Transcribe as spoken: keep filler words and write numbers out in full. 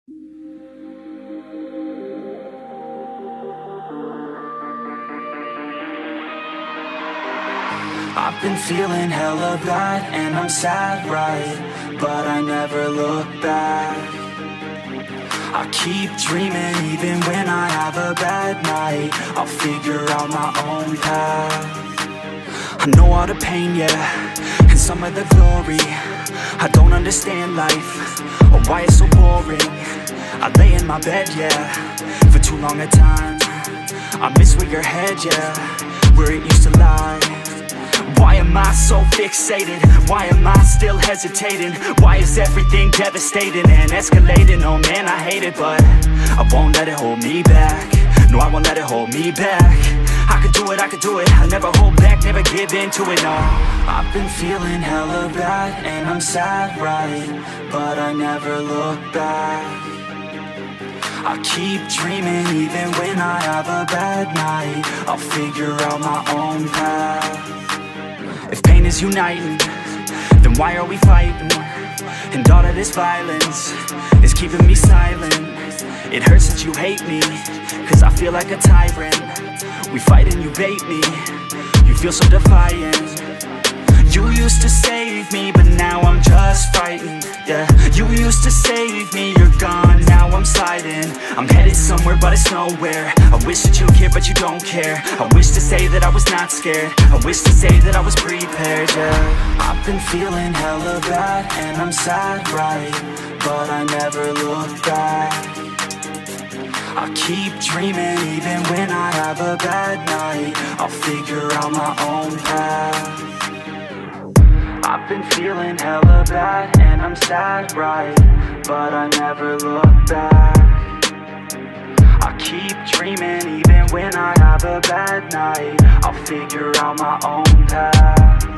I've been feeling hella bad and I'm sad, right? But I never look back. I keep dreaming even when I have a bad night. I'll figure out my own path. I know all the pain, yeah, and some of the glory. I don't understand life, or why it's so boring. I lay in my bed, yeah, for too long a time. I miss where your head, yeah, where it used to lie. Why am I so fixated? Why am I still hesitating? Why is everything devastating and escalating? Oh man, I hate it, but I won't let it hold me back. No, I won't let it hold me back. I could do it, I could do it. I never hold back, never give in to it, no. I've been feeling hella bad and I'm sad, right? But I never look back. I keep dreaming even when I have a bad night. I'll figure out my own path. If pain is uniting, then why are we fighting? And all of this violence is keeping me silent. It hurts that you hate me, cause I feel like a tyrant. We fight and you bait me, you feel so defiant. You used to save me, but now I'm just frightened, yeah. You used to save me, you're gone, now I'm sliding. I'm headed somewhere, but it's nowhere. I wish that you cared, but you don't care. I wish to say that I was not scared. I wish to say that I was prepared, yeah. I've been feeling hella bad, and I'm sad, right? But I never look back. I keep dreaming even when I have a bad night. I'll figure out my own path. I've been feeling hella bad and I'm sad, right? But I never look back. I keep dreaming even when I have a bad night. I'll figure out my own path.